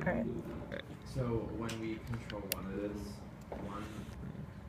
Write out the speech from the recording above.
All right. So when we control one of this, one